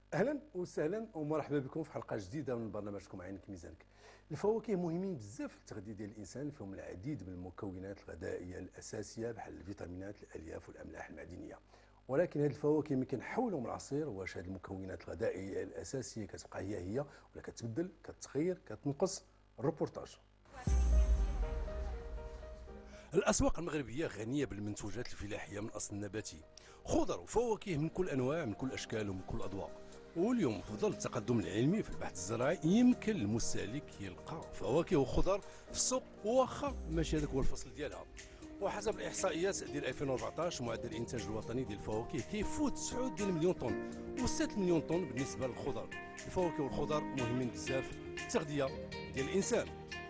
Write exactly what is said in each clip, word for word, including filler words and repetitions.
اهلا وسهلا ومرحبا بكم في حلقه جديده من برنامجكم عينك ميزانك. الفواكه مهمين بزاف في التغذيه ديال الانسان، فيهم العديد من المكونات الغذائيه الاساسيه بحال الفيتامينات الالياف والاملاح المعدنيه. ولكن هذه الفواكه ملي كنحولهم العصير، واش هذه المكونات الغذائيه الاساسيه كتبقى هي هي ولا كتبدل كتغير كتنقص؟ الروبورتاج. الأسواق المغربية غنية بالمنتوجات الفلاحية من أصل نباتي، خضر وفواكه من كل أنواع، من كل أشكال ومن كل أذواق. واليوم في ظل التقدم العلمي في البحث الزراعي يمكن المستهلك يلقى فواكه وخضر في السوق، واخا ماشي هذاك هو الفصل ديالها. وحسب الإحصائيات ديال ألفين وأربعطاش معدل الإنتاج الوطني ديال الفواكه كيفوت تسعة ديال مليون طن، و6 مليون طن بالنسبة للخضر. الفواكه والخضر مهمين بزاف في التغذية ديال الإنسان.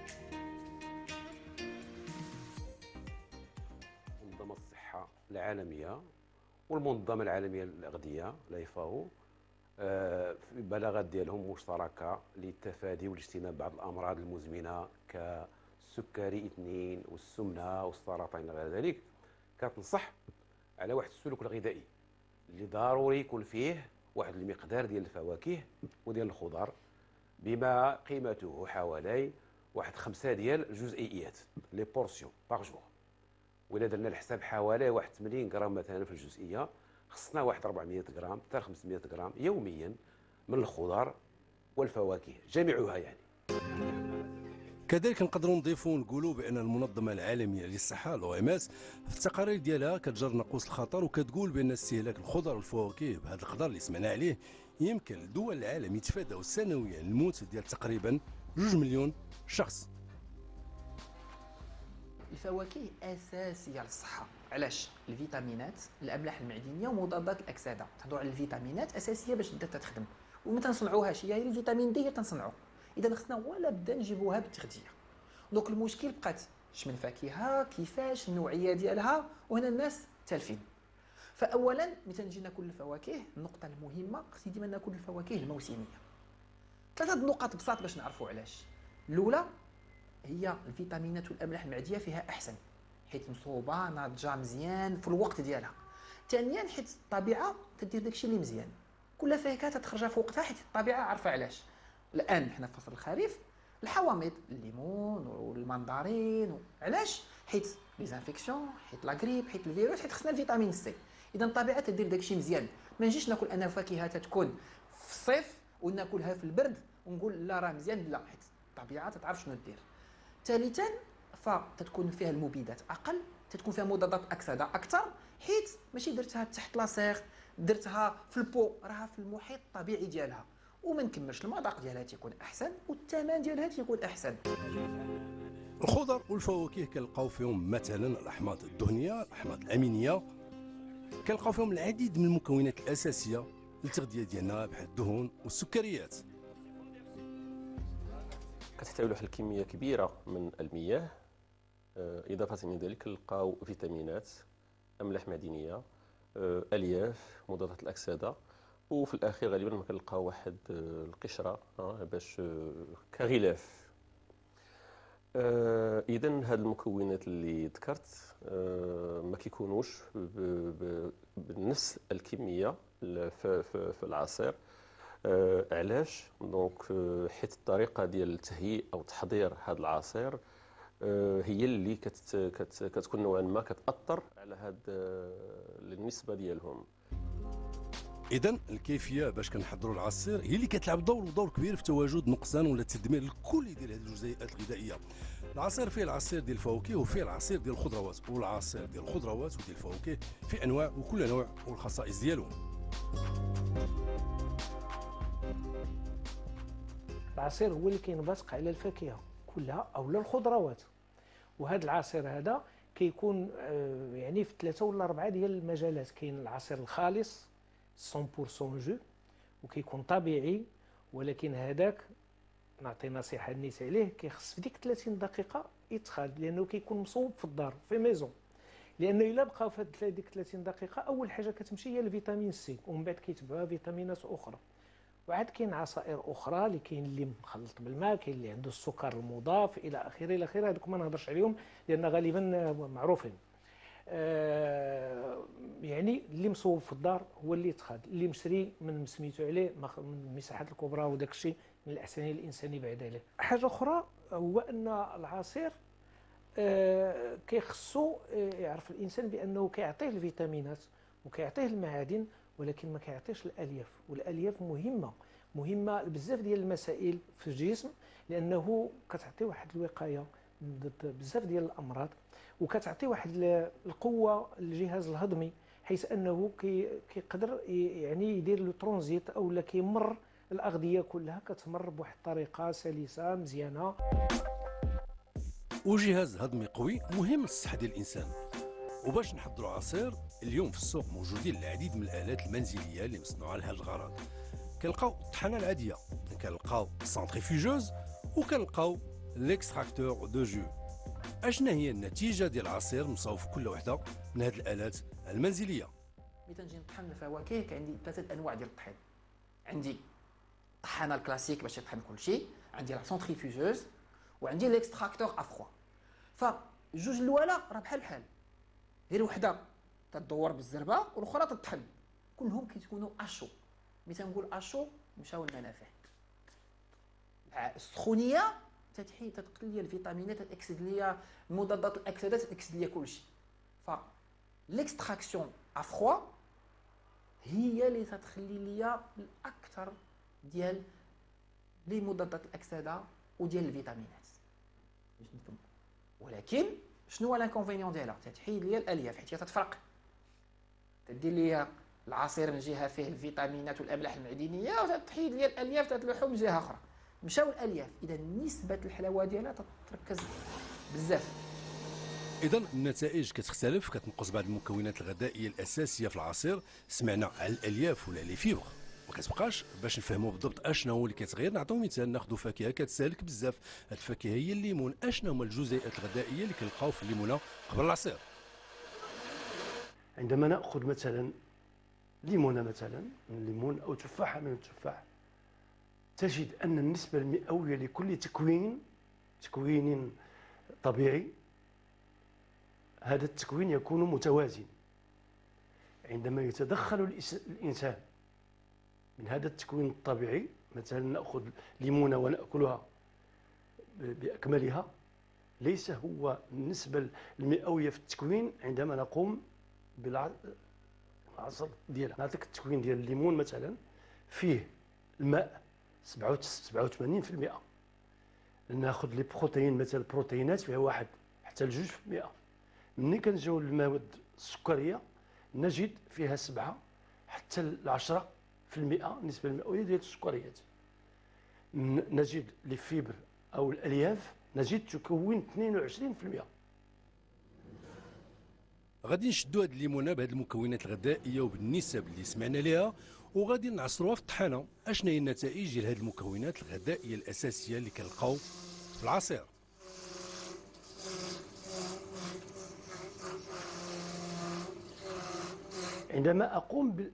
منظمة الصحة العالمية والمنظمة العالمية للأغذية لا فاو في البلاغات ديالهم مشتركة للتفادي والاجتناب بعض الأمراض المزمنة كالسكري اثنين والسمنة والسرطان إلى غير ذلك، كتنصح على واحد السلوك الغذائي اللي ضروري يكون فيه واحد المقدار ديال الفواكه وديال الخضر بما قيمته حوالي واحد خمسة ديال الجزيئيات لي بورسيون باغ جور. وإلا درنا الحساب حوالي واحد ثمانين غرام مثلا في الجزئيه، خصنا واحد أربعمائة غرام حتى خمسمائة غرام يوميا من الخضر والفواكه جميعها يعني. كذلك نقدروا نضيفوا ونقولوا بان المنظمه العالميه للصحه الاو ام اس في التقارير ديالها كتجر ناقوس الخطر، وكتقول بان استهلاك الخضر والفواكه بهذا القدر اللي سمعنا عليه يمكن لدول العالم يتفادوا سنويا الموت ديال تقريبا جوج مليون شخص. الفواكه اساسيه للصحه. علاش؟ الفيتامينات، الاملاح المعدنيه ومضادات الاكسده. تهضروا على الفيتامينات اساسيه باش تبدا تخدم، وما تنصنعوهاش، هي الفيتامين دي هي تنصنعو. اذا خصنا ولا بدا نجيبوها بالتغذيه. دونك المشكل بقات شمن فاكهه كيفاش النوعيه ديالها، وهنا الناس تالفين. فاولا ملي تنجي ناكل الفواكه، النقطه المهمه خصني ديما ناكل الفواكه الموسميه. ثلاثه نقاط بساط باش نعرفوا علاش. الاولى هي الفيتامينات والاملاح المعدنيه فيها احسن، حيت مصوبه ناضجه مزيان في الوقت ديالها. ثانيا حيت الطبيعه تدير داكشي اللي مزيان، كل فاكهه تتخرجها في وقتها حيت الطبيعه عارفه علاش. الان حنا في فصل الخريف، الحوامض، الليمون والمندرين، علاش؟ حيت لي زانفيكسيون، حيت لا غريب، حيت الفيروس، حيت خصنا الفيتامين سي. اذا الطبيعه تدير داكشي مزيان. ما نجيش ناكل انا فاكهه تتكون في الصيف وناكلها في البرد ونقول لا راه مزيان، لا، حيت الطبيعه تتعرف شنو دير. ثالثا فتتكون فيها المبيدات اقل، تتكون فيها مضادات اكسده اكثر، حيت ماشي درتها تحت لاصيغ، درتها في البو، راها في المحيط الطبيعي ديالها، وما نكملش المذاق ديالها تيكون احسن والثمن ديالها تيكون احسن. الخضر والفواكه كنلقاو فيهم مثلا الاحماض الدهنيه، الاحماض الامينيه، كنلقاو فيهم العديد من المكونات الاساسيه للتغذيه ديالنا بحال الدهون والسكريات. كتحتوي على واحد الكميه كبيره من المياه، اضافه الى ذلك كنلقاو فيتامينات، املاح معدنيه، الياف، مضادات الاكسده، وفي الاخير غالبا ما كنلقاو واحد القشره باش كغلاف. اذا هاد المكونات اللي ذكرت ما كيكونوش بنفس الكميه في العصير. آه علاش؟ دونك آه حيت الطريقه ديال التهيئ او تحضير هذا العصير آه هي اللي كت كت كتكون نوعا ما كتاثر على هاد آه النسبه ديالهم. اذا الكيفيه باش كنحضروا العصير هي اللي كتلعب دور ودور كبير في تواجد نقصان ولا التدمير الكلي ديال هذه الجزيئات الغذائيه. العصير فيه العصير ديال الفواكه وفيه العصير ديال الخضروات، والعصير ديال الخضروات وديال الفواكه في انواع، وكل نوع والخصائص ديالو. العصير هو اللي كينبثق على الفاكهه كلها اولا الخضروات، وهذا العصير هذا كيكون يعني في ثلاثه ولا اربعه ديال المجالات. كاين العصير الخالص مية بالمية جو وكيكون طبيعي، ولكن هذاك نعطي نصيحه الناس عليه، كيخص في ديك ثلاثين دقيقه يتخاد، لانه كيكون مصوب في الدار في ميزون. لانه الا بقاو في هذيك ثلاثين دقيقه اول حاجه كتمشي هي الفيتامين سي، ومن بعد كيتبعوها فيتامينات اخرى. وعاد كاين عصائر اخرى اللي كاين اللي مخلط بالماء، كاين اللي عنده السكر المضاف الى اخره الى اخره، هذوك ما نهضرش عليهم لان غالبا معروفين. آه يعني اللي مصوب في الدار هو اللي يتخذ، اللي مشري من سميتو عليه من المساحات الكبرى وداك الشيء من الاحسن الانساني بعد عليه. حاجه اخرى هو ان العصير آه كيخصو يعرف الانسان بانه كيعطيه الفيتامينات وكيعطيه المعادن، ولكن ما كيعطيش الالياف، والالياف مهمه مهمه بزاف ديال المسائل في الجسم، لانه كتعطي واحد الوقايه ضد بزاف ديال الامراض، وكتعطي واحد القوه للجهاز الهضمي، حيث انه كيقدر يعني يدير لو ترونزيت او لا كيمر الاغذيه كلها كتمر بواحد الطريقه سلسه مزيانه. وجهاز هضمي قوي مهم للصحه ديال الانسان. وباش نحضروا عصير، اليوم في السوق موجودين العديد من الالات المنزليه اللي مصنوعه لهذا الغرض. كنلقاو الطحانه العاديه، كنلقاو السنتريفيوجوز، وكنلقاو ليكستراكتور دو جو. اشنا هي النتيجه ديال العصير مصاوب في كل وحده من هذه الالات المنزليه؟ ملي تنجي نطحن الفواكه كعندي ثلاثه انواع ديال الطحين. عندي الطحانه الكلاسيك باش يطحن كل شيء، عندي لا سنتريفيوجوز، وعندي ليكستراكتور افخوا. فجوج الاولى راه بحال بحال، غير وحده تدور بالزربه والاخرى تطحن، كلهم كيتكونوا اشو. ملي تنقول اشو مشاو المنافع. السخونيه تتحي تتقتل لي الفيتامينات، تاكسد لي مضادات الاكسده، تاكسد لي كلشي. ف ليكستراكسيون افخوا هي اللي تتخلي لي الاكثر ديال لي مضادات الاكسده وديال الفيتامينات باش نفهم. ولكن شنو هو الانكونفينيون ديالها؟ تتحيد لي الالياف حيت هي تتفرق، تدير لي العصير من جهه فيه الفيتامينات والاملاح المعدنيه، وتتحيد لي الالياف تتلوحو من جهه اخرى. مشاو الالياف، اذا نسبه الحلاوه ديالها تتركز بزاف. اذا النتائج كتختلف، كتنقص بعض المكونات الغذائيه الاساسيه في العصير. سمعنا على الالياف ولا لي فيبر، ما كتبقاش. باش نفهموا بالضبط اشنا هو اللي كيتغير، نعطيو مثال. ناخذ فاكهه كتسالك بزاف، هاد الفاكهه هي الليمون. اشنا هما الجزيئات الغذائيه اللي كنلقاو في الليمونه قبل العصير؟ عندما ناخذ مثلا ليمونه مثلا من الليمون او تفاحه من التفاح، تجد ان النسبه المئويه لكل تكوين تكوين طبيعي، هذا التكوين يكون متوازن. عندما يتدخل الانسان من هذا التكوين الطبيعي، مثلا ناخذ ليمونه وناكلها باكملها، ليس هو النسبه المئويه في التكوين عندما نقوم بالعصر ديالها. نعطيك التكوين ديال الليمون مثلا، فيه الماء سبعة وثمانين بالمئة. ناخذ لي بروتين مثلا، البروتينات فيها واحد حتى لجوج في المئة. ملي كنجيو للمواد السكريه نجد فيها سبعة حتى لعشرة في المئة النسبه المئويه ديال السكريات. نجد لي فيبر او الالياف نجد تكون اثنين وعشرين بالمئة. غادي نشدوا هاد الليمونه بهاد المكونات الغذائيه وبالنسب اللي سمعنا ليها، وغادي نعصروها في الطحانه. اشنا هي النتائج ديال هاد المكونات الغذائيه الاساسيه اللي كنلقاو في العصير؟ عندما اقوم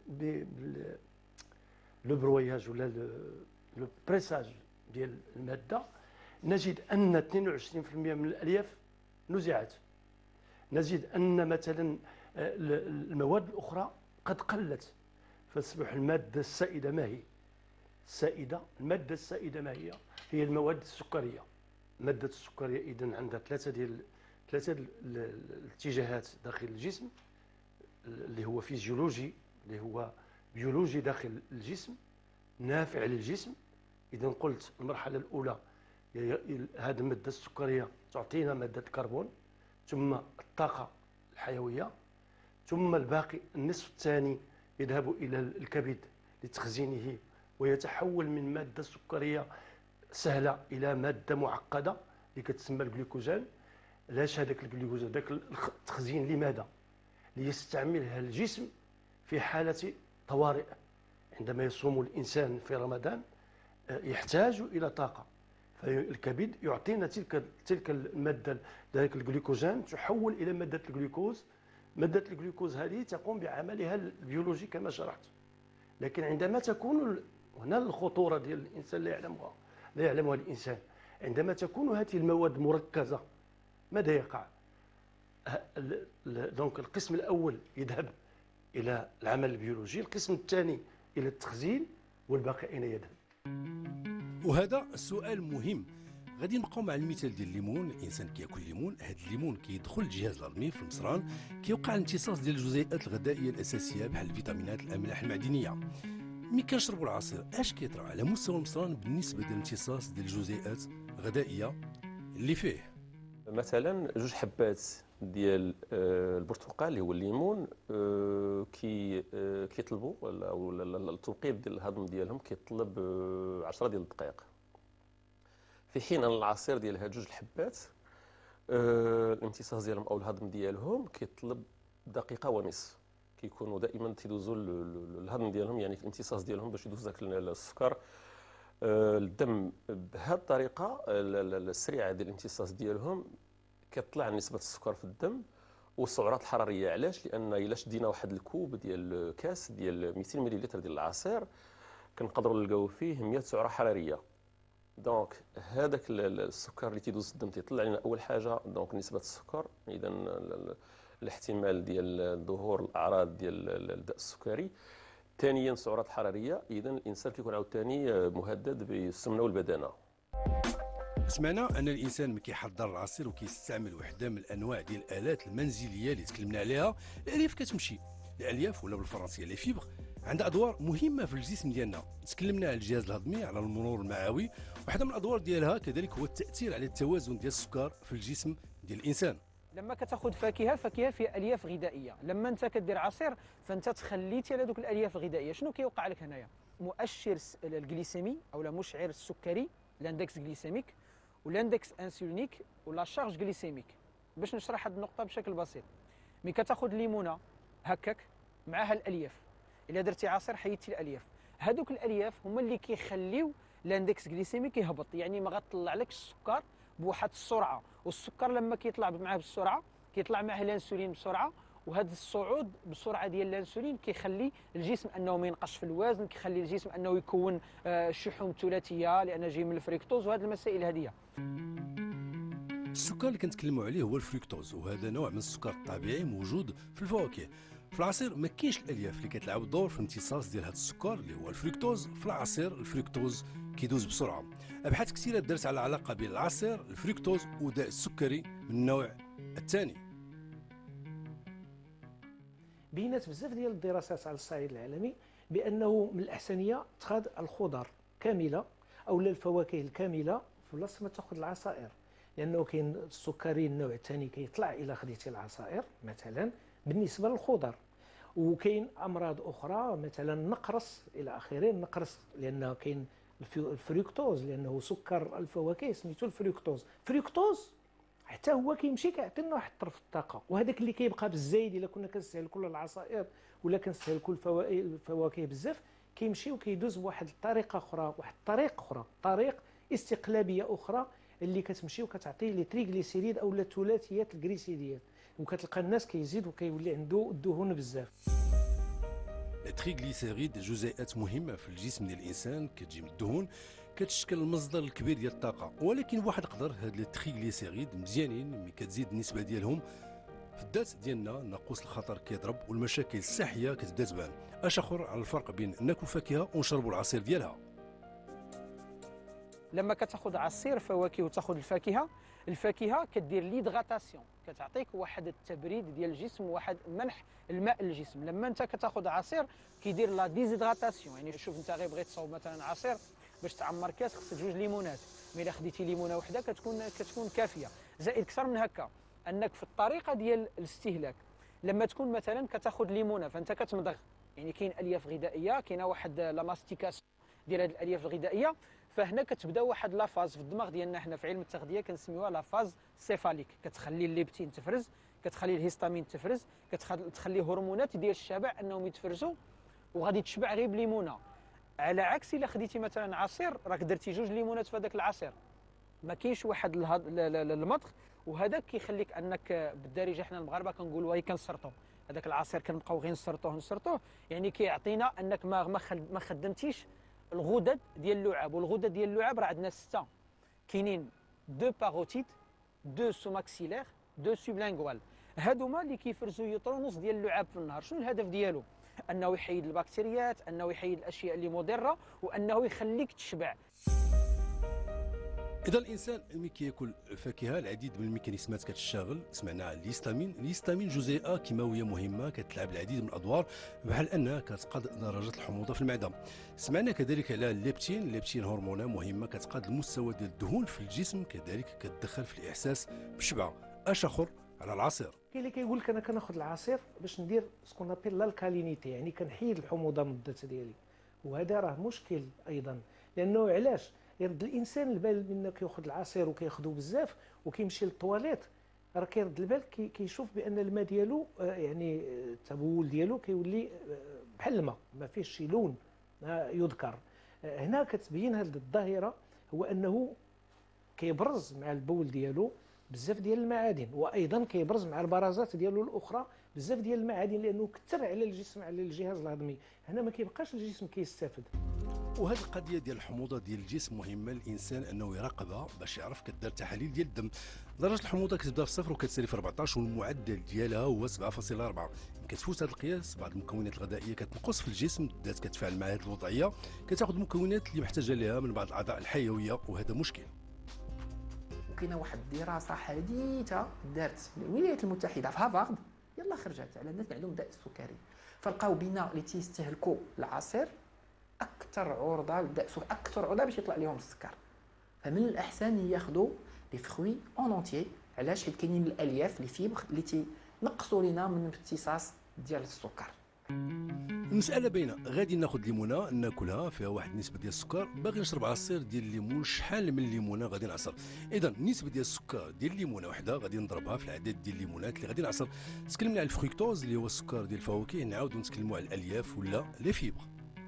بالبروياج ولا لو بريساج ديال الماده، نجد ان اثنين وعشرين بالمئة من الالياف نزعت. نجد ان مثلا المواد الاخرى قد قلت، فتصبح الماده السائده ما هي؟ السائده الماده السائده ما هي؟ هي المواد السكريه. الماده السكريه اذا عندها ثلاثه ديال ثلاثه الاتجاهات داخل الجسم، اللي هو فيزيولوجي، اللي هو بيولوجي داخل الجسم، نافع للجسم. اذا قلت المرحله الاولى هذه الماده السكريه تعطينا ماده الكربون، ثم الطاقه الحيويه، ثم الباقي النصف الثاني يذهب الى الكبد لتخزينه ويتحول من ماده سكريه سهله الى ماده معقده اللي كتسمى الجلوكوجين. علاش هذاك الجلوكوجين ذاك التخزين؟ لماذا؟ ليستعملها الجسم في حالة طوارئ. عندما يصوم الإنسان في رمضان يحتاج إلى طاقة، فالكبد يعطينا تلك تلك المادة، ذلك الجلوكوجين تحول إلى مادة الجلوكوز. مادة الجلوكوز هذه تقوم بعملها البيولوجي كما شرحت. لكن عندما تكون هنا الخطورة ديال الإنسان لا يعلمها لا يعلمها الإنسان، عندما تكون هذه المواد مركزة ماذا يقع؟ دونك القسم الاول يذهب الى العمل البيولوجي، القسم الثاني الى التخزين، والباقي اين يذهب؟ وهذا السؤال مهم. غادي نبقاو مع المثال ديال الليمون. الانسان كياكل الليمون، هذا الليمون كيدخل الجهاز الهضمي في المصران، كيوقع الامتصاص ديال الجزيئات الغذائيه الاساسيه بحال الفيتامينات، الاملاح المعدنيه. ملي كنشربوا العصير اش كيطرا على مستوى المصران بالنسبه ديال الامتصاص ديال الجزيئات الغذائيه اللي فيه؟ مثلا جوج حبات ديال البرتقال اللي هو الليمون كي كيطلبوا او التوقيت ديال الهضم ديالهم كيطلب عشرة ديال الدقائق، في حين ان العصير ديال هاد جوج الحبات الامتصاص ديالهم او الهضم ديالهم كيطلب دقيقه ونصف. كيكونوا دائما تيدوزوا الهضم ديالهم، يعني الامتصاص ديالهم باش يدوز داك السكر الدم بهذه الطريقه السريعه ديال الامتصاص ديالهم كتطلع نسبه السكر في الدم والسعرات الحراريه. علاش؟ لان الا شدينا واحد الكوب ديال كاس ديال مئتين مليلتر ديال العصير كنقدروا نلقاو فيه مئة سعره حراريه. دونك هذاك السكر اللي تيدوز الدم تيطلع لنا اول حاجه دونك نسبه السكر، اذا الاحتمال ديال ظهور الاعراض ديال الداء السكري. ثانيا السعرات الحراريه، اذا الانسان كيكون عاوتاني مهدد بالسمنه والبدانه. سمعنا ان الانسان ملي كيحضر العصير وكيستعمل وحده من الانواع ديال الالات المنزليه اللي تكلمنا عليها، الالياف كتمشي. الالياف ولا بالفرنسيه لي فيبر عندها ادوار مهمه في الجسم ديالنا. تكلمنا على الجهاز الهضمي، على المرور المعوي، واحده من الادوار ديالها كذلك هو التاثير على التوازن ديال السكر في الجسم ديال الانسان. لما كتاخذ فاكهه، الفاكهه فيها الياف غذائيه، لما انت كدير عصير فانت تخليتي على دوك الالياف الغذائيه. شنو كيوقع لك هنايا؟ مؤشر الجليسيمي او مشعر السكري، الاندكس جليسيميك والاندكس انسولينيك ولا شارج جليسيميك. باش نشرح هذه النقطه بشكل بسيط، ملي كتاخذ ليمونه هكاك معها الالياف، الا درتي عصير حيدتي الالياف، هذوك الالياف هما اللي كيخليو الاندكس جليسيميك يهبط، يعني ما غطلعلكش السكر بواحد السرعه. والسكر لما كيطلع معاه بالسرعه كيطلع معاه الانسولين بسرعه، وهذا الصعود بسرعه ديال الانسولين كيخلي الجسم انه ما ينقصش في الوزن، كيخلي الجسم انه يكون شحوم ثلاثيه لان جاي من الفريكتوز وهذه المسائل هذه. السكر اللي كنتكلموا عليه هو الفريكتوز، وهذا نوع من السكر الطبيعي موجود في الفواكه. في العصير ما كاينش الالياف اللي كتلعب دور في الامتصاص ديال هذا السكر اللي هو الفريكتوز. في العصير الفريكتوز كيدوز بسرعه. ابحاث كثيره دارت على العلاقه بين العصير، الفريكتوز وداء السكري من النوع الثاني. بينات بزاف ديال الدراسات على الصعيد العالمي بانه من الاحسنيه تاخذ الخضر كامله او الفواكه الكامله في بلاصه ما تاخذ العصائر، لانه كاين السكري النوع الثاني كيطلع الا خديتي العصائر مثلا بالنسبه للخضر. وكاين امراض اخرى مثلا النقرس الى اخره. النقرس لانه كاين الفريكتوز، لانه سكر الفواكه سميتو الفريكتوز. فريكتوز حتى هو كيمشي كيعطي لنا واحد الطرف الطاقه، وهذاك اللي كيبقى بالزايد الا كنا كنستهلكوا كل العصائر ولا كنستهلكوا الفواكه بزاف كيمشي وكيدوز بواحد الطريقه اخرى، واحد الطريق اخرى، طريق استقلابيه اخرى اللي كتمشي وكتعطي لي تريغليسيريد او الثلاثيات الجليسيديات، وكتلقى الناس كيزيد وكيولي عنده الدهون بزاف. التريغليسيريد جزيئات مهمه في الجسم ديال الانسان، كتجي من الدهون، كتشكل المصدر الكبير ديال الطاقه. ولكن واحد قدر هاد التريغليسيريد مزيانين ملي كتزيد النسبه ديالهم في الذات ديالنا ناقوس الخطر كيضرب والمشاكل الصحيه كتبدا تبان. اش اخر على الفرق بين ناكل فاكهه ونشربوا العصير ديالها؟ لما كتاخذ عصير فواكه وتاخذ الفاكهه، الفاكهه كدير ليدغاتاسيون، كتعطيك واحد التبريد ديال الجسم، واحد منح الماء للجسم. لما انت كتاخذ عصير كيدير لا ديزيدغاتاسيون، يعني شوف انت غير بغيت تصاوب مثلا عصير باش تعمر كاس خصك جوج ليمونات، مي الا خديتي ليمونه وحده كتكون كتكون كافيه. زائد اكثر من هكا انك في الطريقه ديال الاستهلاك لما تكون مثلا كتاخذ ليمونه فانت كتمضغ، يعني كاين الياف غذائيه، كاينه واحد لا ماستيكاسيون ديال هذه الالياف الغذائيه، فهنا كتبدا واحد لافاز في الدماغ ديالنا حنا في علم التغذيه كنسميوها لافاز سيفاليك، كتخلي الليبتين تفرز، كتخلي الهيستامين تفرز، كتخلي هرمونات ديال الشبع انهم يتفرزوا وغادي تشبع غير بليمونه. على عكس الا خديتي مثلا عصير راك درتي جوج ليمونات في هذاك العصير، ما كاينش واحد المضغ، وهذاك كيخليك انك بالدارجه حنا المغاربه كنقولوا هي كنسرطوا هذاك العصير، كنبقاو غير نسرطوه نسرطوه، يعني كيعطينا انك ما ما خدمتيش الغدد ديال اللعاب. والغدد ديال اللعاب راه عندنا سته، كاينين دو باروتيد، دو سوماكسيلير، دو سوبلانغوال. هادوما اللي كيفرزوا يوترونوس ديال اللعاب في النهار. شنو الهدف ديالو؟ انه يحيد البكتيريات، انه يحيد الاشياء اللي مضره، وانه يخليك تشبع. اذا الانسان ملي كياكل فاكهه العديد من الميكانيزمات كتشتغل. سمعنا على الهيستامين. الهيستامين جزيئه كيماويه مهمه كتلعب العديد من الادوار، بحال انها كتقاد درجه الحموضه في المعده. سمعنا كذلك على الليبتين. الليبتين هرمونه مهمه كتقاد المستوى ديال الدهون في الجسم، كذلك كتدخل في الاحساس بالشبع. اش اخر على العصير. كاين اللي كيقول لك انا كناخذ العصير باش ندير سكون ابيل الكالينيتي، يعني كنحيد الحموضه من الذات ديالي، وهذا راه مشكل ايضا. لانه علاش يرد الانسان البال من كياخذ العصير وكياخذو بزاف وكيمشي للطواليت، راه كيرد البال كي كيشوف بان الماء ديالو يعني التبول ديالو كيولي بحال الماء ما فيهش شي لون يذكر. هنا كتبين هذه الظاهره، هو انه كيبرز مع البول ديالو بزاف ديال المعادن، وايضا كيبرز مع البرازات ديالو الاخرى بزاف ديال المعادن، لانه كثر على الجسم على الجهاز الهضمي. هنا ما كيبقاش الجسم كيستافد. وهذه القضيه ديال الحموضه ديال الجسم مهمه للانسان انه يراقبها باش يعرف. كدار تحاليل ديال الدم، درجه الحموضه كتبدا في صفر وكتسالي في أربعطاش، والمعدل ديالها هو سبعة فاصلة أربعة. كتفوت هذا القياس بعض المكونات الغذائيه كتنقص في الجسم، الذات كتفاعل مع هذه الوضعيه، كتاخذ المكونات اللي محتاجه لها من بعض الاعضاء الحيويه، وهذا مشكل. وكاينه واحد الدراسه حديثه دارت في الولايات المتحده في هافارد، يلا خرجت على الناس اللي عندهم داء السكري، فلقاو بين اللي تيستهلكوا العصير اكثر عرضه للداء السكري، اكثر عرضه باش يطلع لهم السكر. فمن الاحسن ياخذوا لي فروي اون اونتيي. علاش؟ حيت كاينين الالياف لي فيبر اللي تينقصوا لنا من امتصاص ديال السكر. المسألة باينة. غادي ناخذ ليمونة ناكلها فيها واحد النسبة ديال السكر، باغي نشرب عصير ديال الليمون، شحال من ليمونة غادي نعصر؟ إذا النسبة ديال السكر ديال الليمونة وحدة غادي نضربها في العدد ديال الليمونات اللي غادي نعصر. تكلمنا على الفركتوز اللي هو السكر ديال الفواكه، نعاودو نتكلموا على الألياف ولا لي فيبر.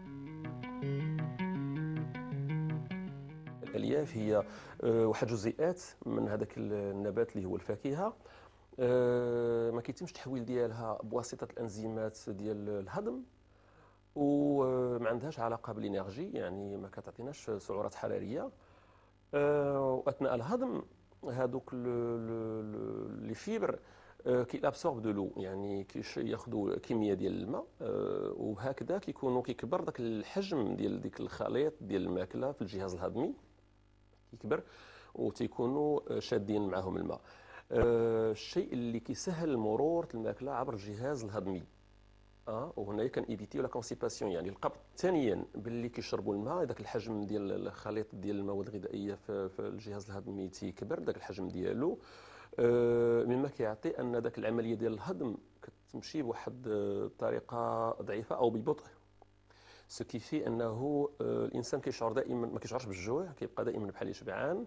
الألياف هي واحد جزيئات من هذاك النبات اللي هو الفاكهة، أه ما كيتمش التحويل ديالها بواسطه الانزيمات ديال الهضم، وما عندهاش علاقه بالانرجي، يعني ما كتعطيناش سعرات حراريه. أه واثناء الهضم هذوك لي فيبر أه كيابسورب دو لو، يعني كياخذوا كميه ديال الماء، أه وهكذا كيكونوا كيكبر داك الحجم ديال ديك الخليط ديال الماكله في الجهاز الهضمي، كيكبر وتيكونوا شادين معهم الماء. أه الشيء اللي كيسهل مرور الماكله عبر الجهاز الهضمي. اه وهنا كان ايفيتي لا كونسيباسيون، يعني القبض. ثانيا باللي كيشربوا الماء، داك الحجم ديال الخليط ديال المواد الغذائيه في, في الجهاز الهضمي تيكبر داك الحجم ديالو، أه مما كيعطي ان داك العمليه ديال الهضم كتمشي بواحد الطريقه ضعيفه او ببطء، سو كيفي انه الانسان كيشعر دائما ما كيشعرش بالجوع، كيبقى دائما بحال شبعان.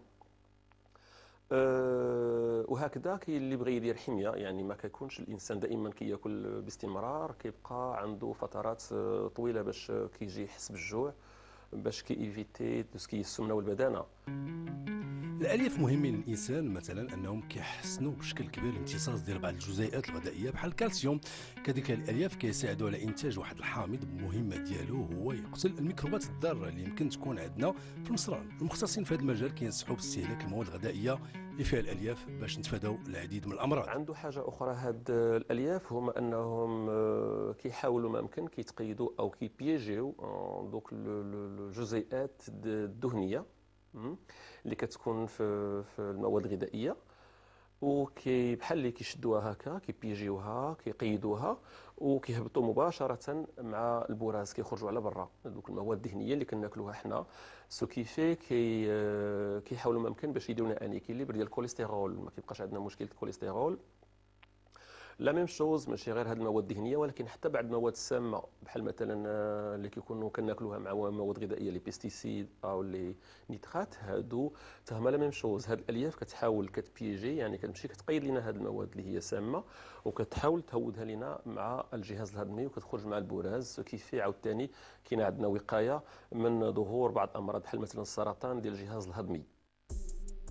أه وهكذا كاين اللي بغى يدير حميه، يعني ما كيكونش الانسان دائما كياكل باستمرار، كيبقى عنده فترات طويله باش كيجي يحس بالجوع، باش كيفيتي دوسكي السمنه والبدانه. الالياف مهمين للانسان، مثلا انهم كيحسنوا بشكل كبير الامتصاص ديال بعض الجزيئات الغذائيه بحال الكالسيوم. كذلك الالياف كيساعدوا على انتاج واحد الحامض، المهمه ديالو هو يقتل الميكروبات الضاره اللي يمكن تكون عندنا في المصران. المختصين في هذا المجال كينصحوا باستهلاك المواد الغذائيه اللي فيها الالياف باش نتفاداو العديد من الامراض. عنده حاجه اخرى هاد الالياف، هما انهم كيحاولوا ما يمكن كيتقيدوا او كيبيجيو دوك الجزيئات الدهنيه اللي كتكون في في المواد الغذائيه، وكي بحال اللي كيشدوها هكا كيبيجيوها كيقيدوها وكيهبطوا مباشره مع البراز، كيخرجوا على برا دوك المواد الدهنيه اللي كناكلوها حنا. سو كيفي كي كيحاولوا ما يمكن باش يديروا لنا ان اكيليبر ديال الكوليسترول، ما كيبقاش عندنا مشكله الكوليسترول. لا ميم شوز، ماشي غير هاد المواد الدهنيه ولكن حتى بعض المواد السامه بحال مثلا اللي كيكونوا كناكلوها مع مواد غذائيه لي بيستيسيد او لي نيترات، هادو حتى هما لا ميم شوز. هاد الالياف كتحاول كتبيجي، يعني كتمشي كتقيد لنا هاد المواد اللي هي سامه وكتحاول تهودها لنا مع الجهاز الهضمي وكتخرج مع البراز. كيفي عاوتاني كاين عندنا وقايه من ظهور بعض الامراض بحال مثلا السرطان ديال الجهاز الهضمي.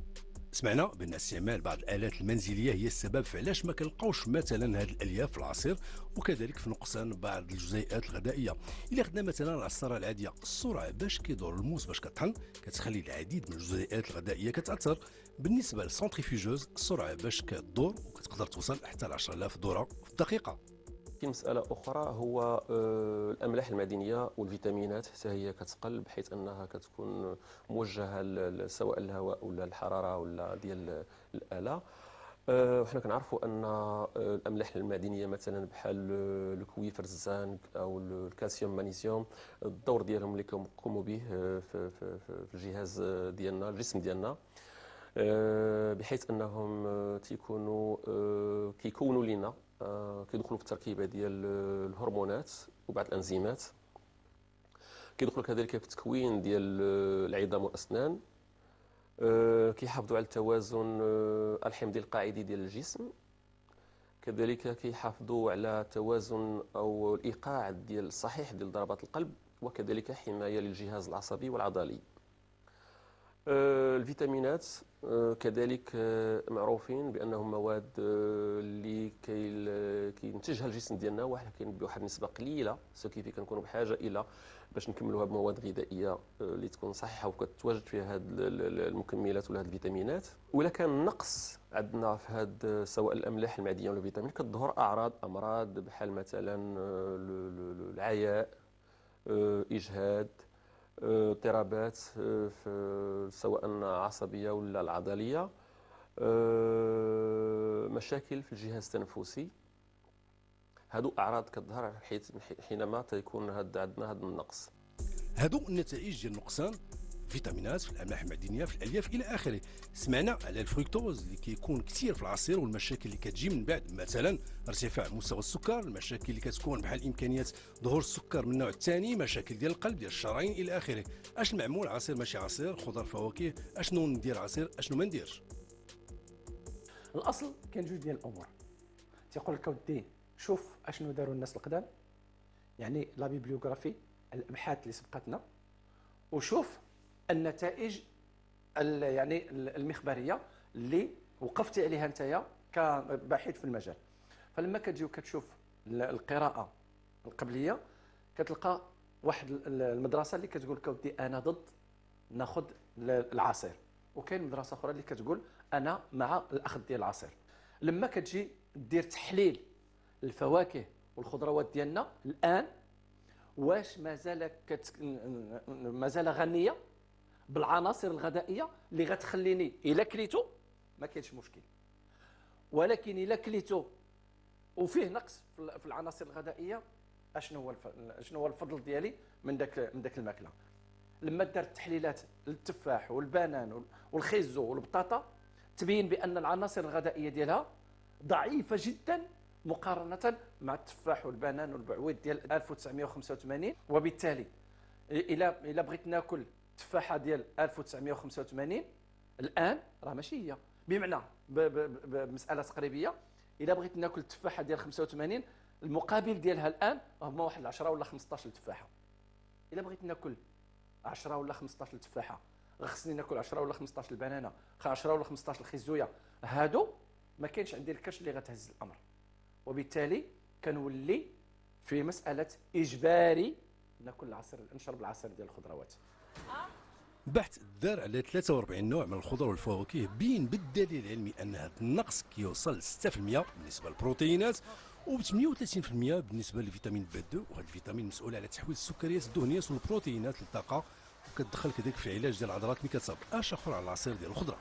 سمعنا بان استعمال بعض الالات المنزليه هي السبب في علاش ما كنلقاوش مثلا هذه الالياف في العصير، وكذلك في نقصان بعض الجزيئات الغذائيه. الا خدنا مثلا العصاره العاديه، السرعه باش كيدور الموس باش كطحن كتخلي العديد من الجزيئات الغذائيه كتاثر. بالنسبه للسنتريفيوجوز، السرعه باش كدور وكتقدر توصل حتى ل عشرة آلاف دوره في الدقيقه. في مسألة أخرى هو آه، الأملاح المعدنية والفيتامينات حتى هي كتقل، بحيث أنها كتكون موجهة ل- سواء الهواء ولا الحرارة ولا ديال الآلة. آه، وحنا كنعرفوا أن آه، الأملاح المعدنية مثلا بحال آه، الكويفر الزنك أو الكالسيوم مغنيسيوم، الدور ديالهم اللي كنقوموا به آه، في في- في- في الجهاز آه، ديالنا، الجسم ديالنا، آه، بحيث انهم آه، تيكونوا آه، كيكونوا لنا آه، كيدخلوا في التركيبه ديال آه، الهرمونات وبعض الانزيمات، كيدخلوا كذلك في التكوين ديال آه، العظام والاسنان، آه، كيحافظوا على التوازن آه، الحمضي القاعدي ديال الجسم، كذلك كيحافظوا على توازن او الايقاع ديال الصحيح ديال ضربات القلب، وكذلك حمايه للجهاز العصبي والعضلي. آه، الفيتامينات آه، كذلك آه، معروفين بانهم مواد آه، اللي كي- كينتجها الجسم ديالنا، ولكن بواحد النسبه قليله، سو كيفي كنكونوا بحاجه الى باش نكملوها بمواد غذائيه آه، اللي تكون صحيحه وكتواجد فيها هاد ال- ال- المكملات ولا هاد الفيتامينات. ولا كان نقص عندنا في هاد آه، سواء الاملاح المعدنيه ولا الفيتامين، كتظهر اعراض امراض بحال مثلا آه، ال- ال- العياء، آه، اجهاد، آه، اضطرابات آه، في سواء عصبيه ولا العضليه، آه، مشاكل في الجهاز التنفسي. هادو اعراض كتظهر حيث حينما تيكون هاد عندنا هذا النقص. هادو النتائج ديال نقصان فيتامينات في الاملاح المعدنيه في الالياف الى اخره. سمعنا على الفركتوز اللي كيكون كثير في العصير والمشاكل اللي كتجي من بعد، مثلا ارتفاع مستوى السكر، المشاكل اللي كتكون بحال امكانيه ظهور السكر من النوع الثاني، مشاكل ديال القلب ديال الشرايين الى اخره. اش المعمول عصير ماشي عصير، خضر فواكه، اشنو ندير عصير اشنو ما نديرش؟ الاصل كان جوج ديال الامور. تيقول لك اودي شوف اشنو داروا الناس القدام، يعني لا بيبليوغرافي، الابحاث اللي سبقتنا، وشوف النتائج ال- يعني المخبريه اللي وقفتي عليها نتايا كباحث في المجال. فلما كتجي وكتشوف ال- القراءه القبليه، كتلقى واحد ال- المدرسه اللي كتقول لك اودي انا ضد ناخذ العصير، وكاين مدرسه اخرى اللي كتقول انا مع الاخذ ديال العصير. لما كتجي دير تحليل الفواكه والخضروات ديالنا الان، واش مازال كت... مازال غنيه بالعناصر الغذائيه اللي غتخليني الا كليتو ما كاينش مشكل، ولكن الا كليتو وفيه نقص في العناصر الغذائيه، اشنو هو الف... شنو هو الفضل ديالي من داك من داك الماكله. لما دارت تحليلات للتفاح والبنان والخيزو والبطاطا، تبين بان العناصر الغذائيه ديالها ضعيفه جدا مقارنه مع التفاح والبنان والبعويد ديال ألف وتسعمائة وخمسة وثمانين. وبالتالي الى الى بغيت ناكل تفاحه ديال ألف وتسعمائة وخمسة وثمانين الان راه ماشي هي، بمعنى بمساله تقريبيه، الى بغيت ناكل تفاحه ديال خمسة وثمانين المقابل ديالها الان هما واحد عشرة ولا خمسطاش تفاحه. الى بغيت ناكل عشرة ولا خمسطاش تفاحه، خصني ناكل عشرة ولا خمسطاش البنانه، عشرة ولا خمسطاش الخيزويه. هادو ما كاينش عندي الكرش اللي غتهز الامر، وبالتالي كنولي في مساله اجباري ناكل العصير، نشرب العصير ديال الخضروات. بحث دار على ثلاثة وأربعين نوع من الخضر والفواكه، بين بالدليل العلمي ان هذا النقص كيوصل ل ستة بالمئة بالنسبه للبروتينات، و ب ثمانية وثلاثين بالمئة بالنسبه لفيتامين بي اثنين، وهذا الفيتامين مسؤول على تحويل السكريات الدهنيات والبروتينات للطاقه، وكتدخل كذلك في العلاج ديال العضلات ملي كتصاب. اش اخر على العصير ديال الخضره؟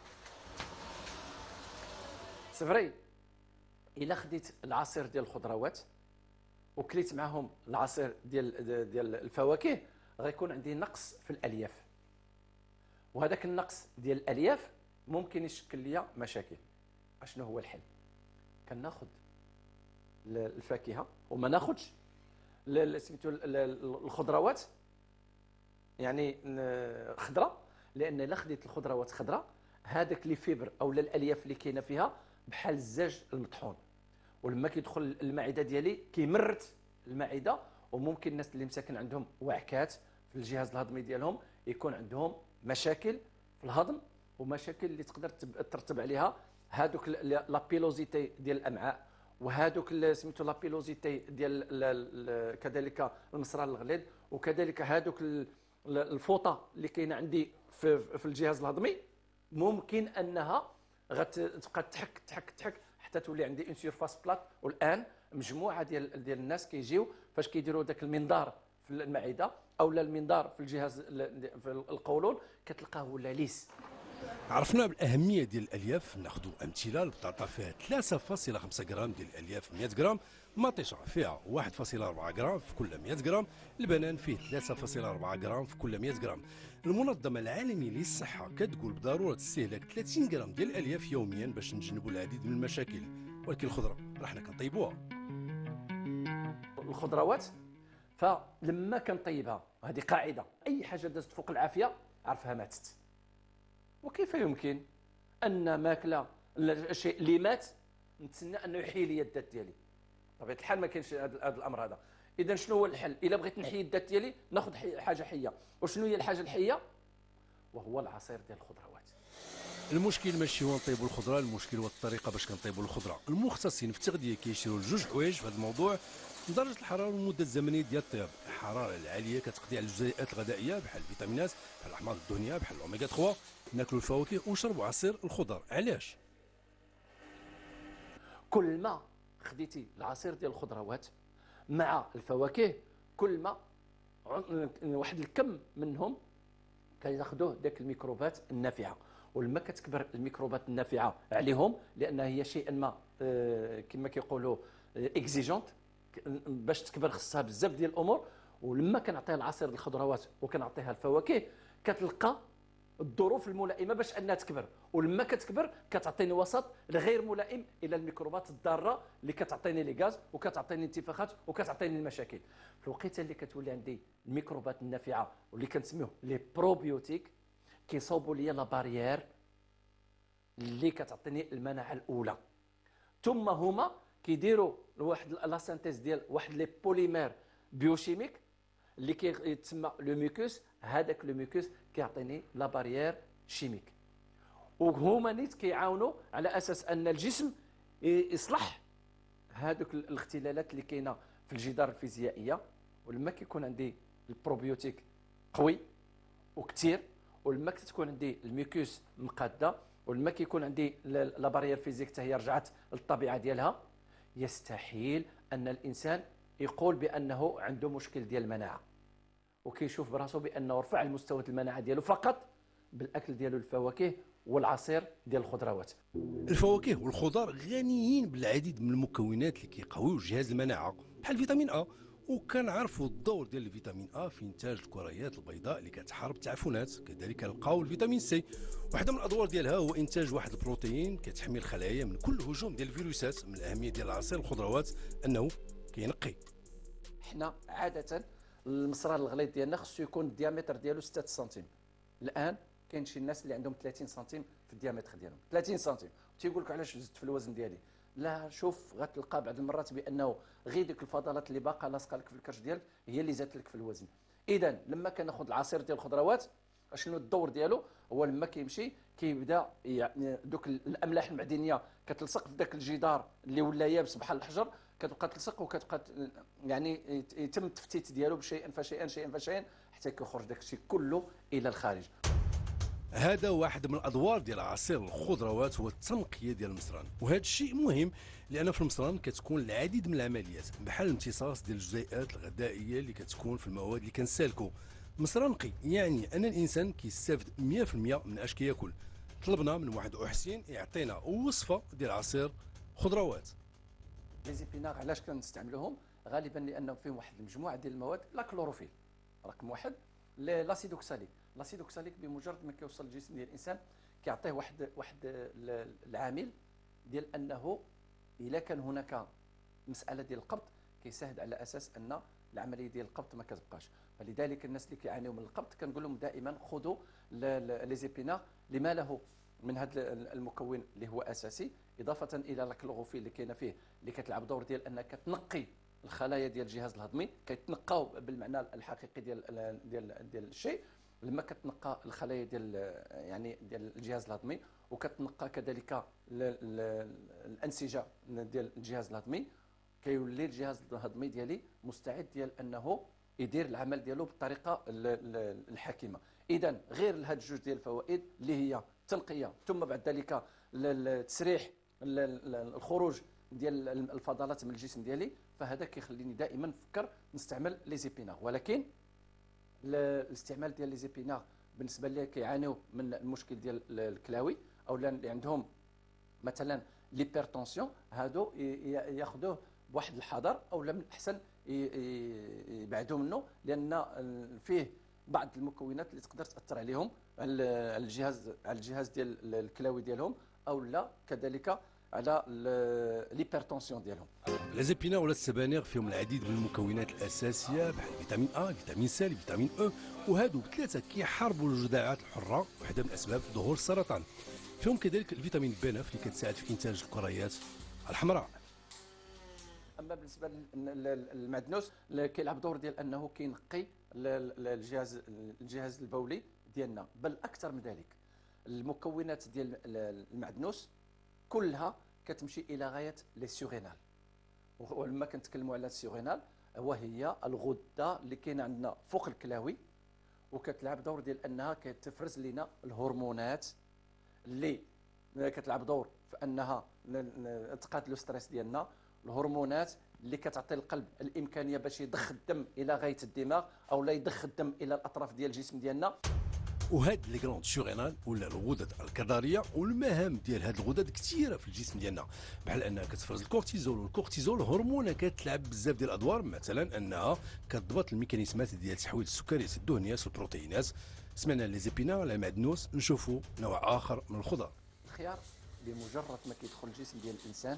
صفري الا خديت العصير ديال الخضروات وكليت معهم العصير ديال ديال الفواكه، غيكون عندي نقص في الالياف، وهذاك النقص ديال الالياف ممكن يشكل لي مشاكل. اشنو هو الحل؟ كناخذ الفاكهه وما ناخذش سميتو الخضروات يعني خضراء، لان الا خديت الخضروات خضراء هذاك لي فيبر او الالياف اللي كاينه فيها بحال الزاج المطحون، ولما كيدخل المعده ديالي كيمرت المعده، وممكن الناس اللي مساكن عندهم وعكات في الجهاز الهضمي ديالهم يكون عندهم مشاكل في الهضم ومشاكل اللي تقدر ترتب عليها هذوك لابيلوزيتي ديال الامعاء، وهذوك سميتو لابيلوزيتي ديال كذلك المصران الغليظ، وكذلك هذوك الفوطه اللي كاينه عندي في, في الجهاز الهضمي، ممكن انها غتبقى تحك تحك تحك حتى تولي عندي اون سيرفاس بلاك. والان مجموعه ديال ديال الناس كيجيو فاش كيديروا ذاك المنظار في المعده او لا المنظار في الجهاز في القولون، كتلقاه ولا ليس. عرفنا بالاهميه ديال الالياف، ناخذوا امثله. البطاطا فيها ثلاثة فاصلة خمسة غرام ديال الالياف في مئة غرام، مطيشه فيها واحد فاصلة أربعة غرام في كل مئة غرام، البنان فيه ثلاثة فاصلة أربعة غرام في كل مئة غرام. المنظمه العالميه للصحه كتقول بضروره استهلاك ثلاثين غرام ديال الالياف يوميا باش نتجنبوا العديد من المشاكل، ولكن الخضره راه حنا كنطيبوها. الخضروات فلما كنطيبها، هذه قاعده، اي حاجه دازت فوق العافيه عرفها ماتت. وكيف يمكن ان ماكله الشيء اللي مات نتسنى انه يحيي لي الذات ديالي؟ بطبيعه الحال ما كاينش هذا الامر هذا. اذا شنو هو الحل؟ الا بغيت نحيي الذات ديالي ناخذ حاجه حيه. وشنو هي الحاجه الحيه؟ وهو العصير ديال الخضروات. المشكل ماشي هو نطيبوا الخضره، المشكل هو الطريقه باش كنطيبوا الخضره. المختصين في التغذيه كيشيروا لجوج حوايج في هذا الموضوع: درجه الحراره والمده الزمنيه ديال الطياب. الحراره العاليه كتقضي على الجزيئات الغذائيه بحال الفيتامينات، بحال الاحماض الدهنيه، بحال الاوميغا ثلاثة. ناكلوا الفواكه ونشربوا عصير الخضر. علاش؟ كل ما خديتي العصير ديال الخضروات مع الفواكه، كل ما واحد الكم منهم كياخذوه ذاك الميكروبات النافعه. ولما كتكبر الميكروبات النافعه عليهم، لانها هي شيئا ما آه كما كيقولوا اكزيجونت، باش تكبر خصها بزاف ديال الامور. ولما كنعطيها العصير الخضروات وكنعطيها الفواكه، كتلقى الظروف الملائمه باش انها تكبر. ولما كتكبر كتعطيني وسط غير ملائم الى الميكروبات الضاره اللي كتعطيني لي غاز وكتعطيني انتفاخات وكتعطيني المشاكل. في الوقيته اللي كتولي عندي الميكروبات النافعه واللي كنسميوه لي بروبيوتيك، كيصوبوا لي لا باريير اللي كتعطيني المناعه الاولى. ثم هما كيديروا واحد لا سانتيز ديال واحد لي بوليمير بيوشيميك اللي كيتسمى لو ميكوس. هذاك لو ميكوس كيعطيني لا باريير شيميك، وهما نيت كيعاونوا على اساس ان الجسم يصلح هذوك الاختلالات اللي كاينه في الجدار الفيزيائيه. ولما كيكون عندي البروبيوتيك قوي وكثير، ولما كتكون عندي الميكوس مقاده، ولما كيكون عندي لا باريير فيزيك حتى هي رجعت للطبيعه ديالها، يستحيل ان الانسان يقول بانه عنده مشكل ديال المناعه، وكيشوف براسو بانه رفع المستوى المناعه ديالو فقط بالاكل ديالو الفواكه والعصير ديال الخضروات. الفواكه والخضر غنيين بالعديد من المكونات اللي كيقويو جهاز المناعه، بحال فيتامين ا. وكنعرفوا الدور ديال الفيتامين ا في انتاج الكريات البيضاء اللي كتحارب التعفنات. كذلك كنلقاو الفيتامين سي، واحده من الادوار ديالها هو انتاج واحد البروتين كتحمي الخلايا من كل هجوم ديال الفيروسات. من الاهميه ديال عصير الخضروات انه كينقي. حنا عاده المصران الغليظ ديالنا خصو يكون الديامتر ديالو ستة سنتيم. الان كاين شي ناس اللي عندهم ثلاثين سنتيم في الديامتر ديالهم، ثلاثين سنتيم، تيقول لك علاش زدت في الوزن ديالي؟ لا، شوف غتلقى بعض المرات بانه غير ديك الفضلات اللي باقا لاصقه لك في الكرش ديالك هي اللي زادت لك في الوزن. اذا لما كناخذ العصير ديال الخضروات، شنو الدور ديالو؟ هو لما كيمشي كيبدا يعني دوك الاملاح المعدنيه كتلصق في ذاك الجدار اللي ولا يابس بحال الحجر، كتبقى تلصق وكتبقى يعني يتم التفتيت ديالو بشيئا فشيئا شيئا فشيئا حتى كيخرج داك الشيء كله الى الخارج. هذا واحد من الادوار ديال عصير الخضروات هو التنقيه ديال المصران، وهذا الشيء مهم لان في المصران كتكون العديد من العمليات بحال الامتصاص ديال الجزيئات الغذائيه اللي كتكون في المواد اللي كنسالكو. مصران نقي يعني ان الانسان كيستافد مئة في المئة من اش كياكل. طلبنا من واحد حسين يعطينا وصفه ديال عصير خضروات. لي زيبينار علاش كنستعملوهم؟ غالبا لانه فيهم واحد المجموعه ديال المواد، لا كلوروفيل رقم واحد، لاسيدوكساليك. لاسيدوكساليك بمجرد ما كيوصل الجسم ديال الانسان كيعطيه واحد واحد العامل ديال انه الا كان هناك مساله ديال القبض كيساعد على اساس ان العمليه ديال القبض ما كتبقاش. فلذلك الناس اللي كيعانيوا من القبض كنقول لهم دائما خذوا لي زيبينار لما له من هذا المكون اللي هو اساسي، اضافه الى الكلوروفيل اللي كاينه فيه اللي كتلعب دور ديال انك تنقي الخلايا ديال الجهاز الهضمي، كيتنقاو بالمعنى الحقيقي ديال ديال ديال الشيء. لما كتنقى الخلايا ديال يعني ديال الجهاز الهضمي، وكتنقى كذلك ال- ال- الانسجه ديال الجهاز الهضمي، كيولي الجهاز الهضمي ديالي مستعد ديال انه يدير العمل ديالو بالطريقه ال- ال- الحكيمه. اذا غير هاد جوج ديال الفوائد اللي هي التنقيه ثم بعد ذلك ال- التسريح ال- ال- الخروج ديال الفضلات من الجسم ديالي، فهذا كيخليني دائما نفكر نستعمل لي زيبيناغ. ولكن ال- الاستعمال ديال لي زيبيناغ بالنسبه اللي كيعانيو من المشكل ديال الكلاوي او اللي عندهم مثلا ليبرتونسيون، هادو ي- ي- ياخذوه بواحد الحذر، او لا من الاحسن ي- ي- يبعدوا منه، لان فيه بعض المكونات اللي تقدر تاثر عليهم على الجهاز على الجهاز ديال الكلاوي ديالهم، او لا كذلك على ليبرتونسيون ديالهم. لا زيبيناغ ولا السبانغ فيهم العديد من المكونات الاساسيه بحال فيتامين ا، فيتامين سي، فيتامين او، وهادو بثلاثه كيحاربوا الجذعات الحره، وحده من اسباب ظهور السرطان. فيهم كذلك الفيتامين بي تسعة اللي كتساعد في انتاج الكريات الحمراء. اما بالنسبه للمعدنوس كيلعب دور ديال انه كينقي ال- ال- الجهاز الجهاز البولي ديالنا، بل اكثر من ذلك المكونات ديال ال- المعدنوس كلها كتمشي الى غايه لي سيغينال. ولما كنتكلموا على السيغينال وهي الغده اللي كاينه عندنا فوق الكلاوي، وكتلعب دور ديال انها كتفرز لنا الهرمونات اللي كتلعب دور في انها ن- ن- تقاتلوا ستريس ديالنا، الهرمونات اللي كتعطي القلب الامكانيه باش يضخ الدم الى غايه الدماغ او لا يضخ الدم الى الاطراف ديال الجسم ديالنا. وهاد لي غروند سورينال ولا الغدد الكظريه، والمهام ديال هاد الغدد كثيره في الجسم ديالنا، بحال انها كتفرز الكورتيزول، والكورتيزول هرمون كتلعب بزاف ديال الادوار، مثلا انها كتضبط الميكانيزمات ديال تحويل السكريات الدهنيات والبروتينات. سمعنا لي زيبيناغ لا معدنوس، نشوفوا نوع اخر من الخضر. الخيار بمجرد ما كيدخل الجسم ديال الانسان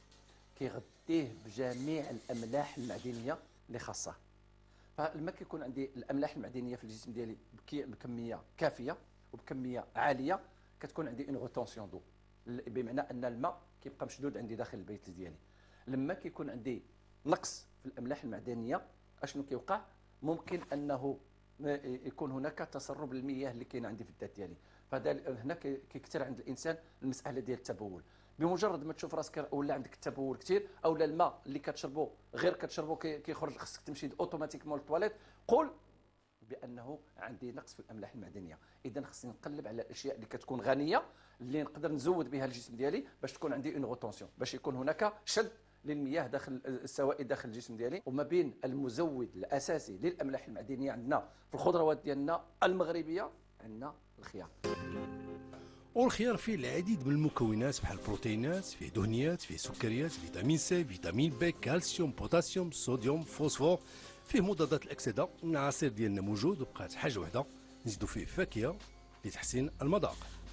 كيغذيه بجميع الاملاح المعدنيه اللي خاصه. فلما كيكون عندي الاملاح المعدنيه في الجسم ديالي بكي- بكميه كافيه وبكميه عاليه، كتكون عندي اون روتونسيون دو، بمعنى ان الماء كيبقى مشدود عندي داخل البيت ديالي. لما كيكون عندي نقص في الاملاح المعدنيه اشنو كيوقع؟ ممكن انه يكون هناك تسرب المياه اللي كاينه عندي في الذات ديالي. فهذا هنا كي- كيكثر عند الانسان المساله ديال التبول. بمجرد ما تشوف راسك ولا عندك التبول كثير، او لا الماء اللي كتشربه غير كتشربه كي- كيخرج، خصك تمشي اوتوماتيكمون للطواليت، قول بانه عندي نقص في الاملاح المعدنيه. اذا خصني نقلب على الاشياء اللي كتكون غنيه اللي نقدر نزود بها الجسم ديالي باش تكون عندي اون روتونسيون، باش يكون هناك شد للمياه داخل السوائل داخل الجسم ديالي. وما بين المزود الاساسي للاملاح المعدنيه عندنا في الخضروات ديالنا المغربيه عندنا الخيار. والخيار فيه العديد من المكونات بحال البروتينات، فيه دهنيات، فيه سكريات، فيتامين سي، فيتامين بي، كالسيوم، بوتاسيوم، صوديوم، فوسفور، فيه مضادات الاكسده. العناصر ديالنا موجود، وبقات حاجه وحده نزيدوا فيه فاكهه لتحسين المذاق.